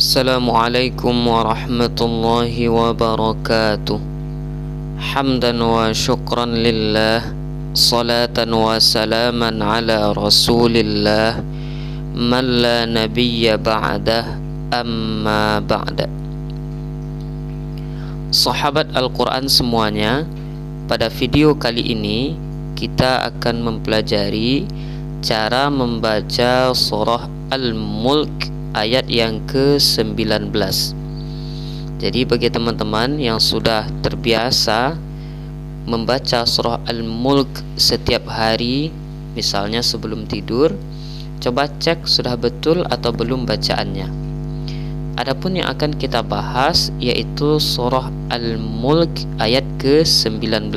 Assalamualaikum warahmatullahi wabarakatuh. Hamdan wa syukran lillah, salatan wa salaman ala rasulillah, man la nabiyya ba'dah, amma ba'da. Sahabat Al-Quran semuanya, pada video kali ini kita akan mempelajari cara membaca surah Al-Mulk ayat yang ke-19. Jadi bagi teman-teman yang sudah terbiasa membaca surah Al-Mulk setiap hari, misalnya sebelum tidur, coba cek sudah betul atau belum bacaannya. Adapun yang akan kita bahas yaitu surah Al-Mulk ayat ke-19.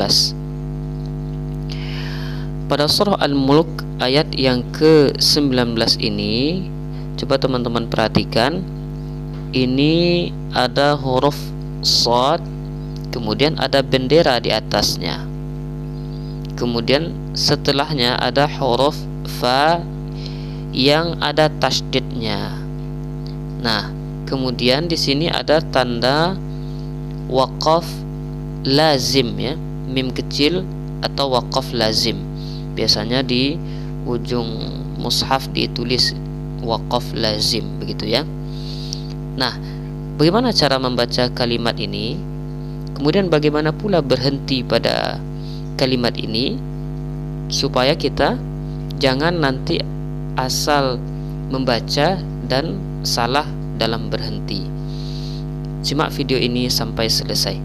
Pada surah Al-Mulk ayat yang ke-19 ini, coba teman-teman perhatikan, ini ada huruf shad, kemudian ada bendera di atasnya, kemudian setelahnya ada huruf fa yang ada tasydidnya. Nah, kemudian di sini ada tanda waqaf lazim, ya, mim kecil atau waqaf lazim. Biasanya di ujung mushaf ditulis waqaf lazim, begitu ya. Nah, bagaimana cara membaca kalimat ini? Kemudian bagaimana pula berhenti pada kalimat ini supaya kita jangan nanti asal membaca dan salah dalam berhenti. Simak video ini sampai selesai.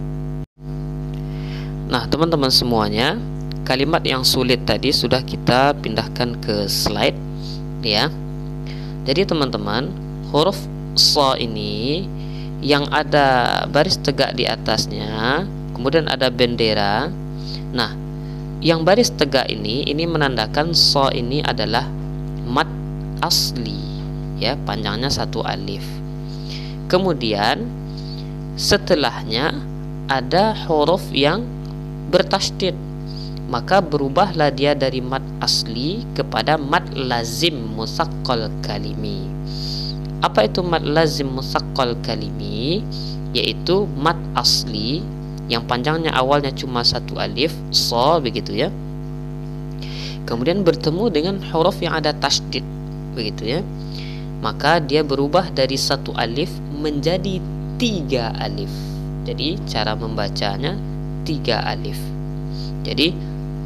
Nah, teman-teman semuanya, kalimat yang sulit tadi sudah kita pindahkan ke slide, ya. Jadi teman-teman, huruf sha ini yang ada baris tegak di atasnya, kemudian ada bendera. Nah, yang baris tegak ini menandakan sha ini adalah mad asli, ya, panjangnya 1 alif. Kemudian setelahnya ada huruf yang bertasydid, maka berubahlah dia dari mad asli kepada mad lazim musaqqal kalimi. Apa itu mad lazim musaqqal kalimi? Yaitu mad asli yang panjangnya awalnya cuma 1 alif, sha, begitu ya. Kemudian bertemu dengan huruf yang ada tasydid, begitu ya. Maka dia berubah dari 1 alif menjadi 3 alif. Jadi cara membacanya 3 alif. Jadi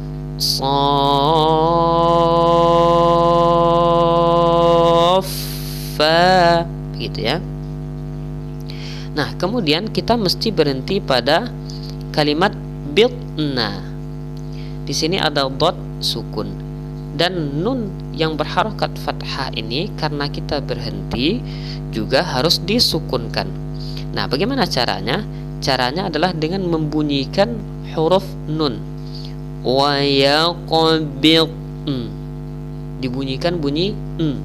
Saffa, begitu ya. Nah, kemudian kita mesti berhenti pada kalimat bitna. Di sini ada dot sukun dan nun yang berharokat fathah ini, karena kita berhenti juga harus disukunkan. Nah, bagaimana caranya? Caranya adalah dengan membunyikan huruf nun. Wa yaqbid, dibunyikan bunyi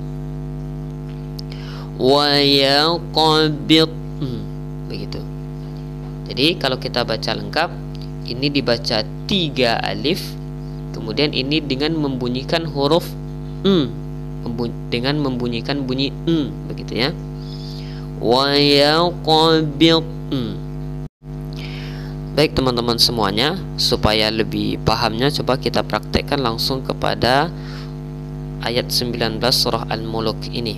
wa yaqbid, begitu. Jadi kalau kita baca lengkap, ini dibaca 3 alif, kemudian ini dengan membunyikan huruf dengan membunyikan bunyi begitu ya. Wa yaqbid. Baik teman-teman semuanya, supaya lebih pahamnya coba kita praktekkan langsung kepada ayat 19 surah Al-Mulk ini.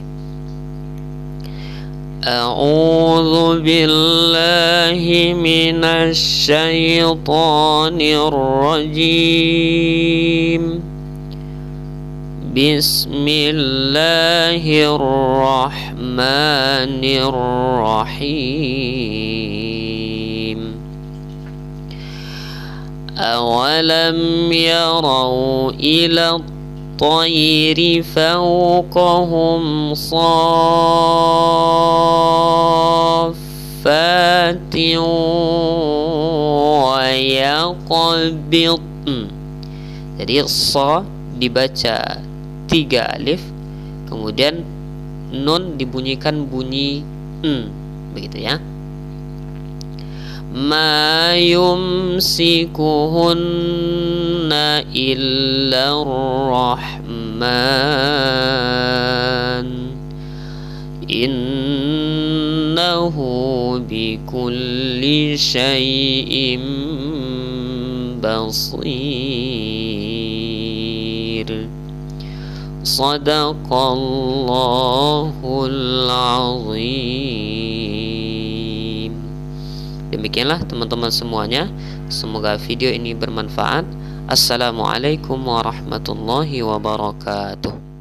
A'udzu billahi minasy syaithanir rajim. Bismillahirrahmanirrahim. أَوَلَمْ يَرَوْا إِلَى الطَّيْرِ فَوْقَهُمْ صَافَّاتٍ وَيَقْبِضْنَ. Jadi sha dibaca 3 alif, kemudian nun dibunyikan bunyi begitu ya. Ma yumsikuhunna illa rahman inna innahu bikulli syai'in basir. Shadaqallahul azim. Demikianlah teman-teman semuanya, semoga video ini bermanfaat. Assalamualaikum warahmatullahi wabarakatuh.